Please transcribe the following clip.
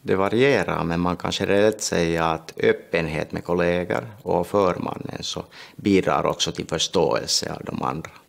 Det varierar, men man kan generellt säga att öppenhet med kollegor och förmannen så bidrar också till förståelse av de andra.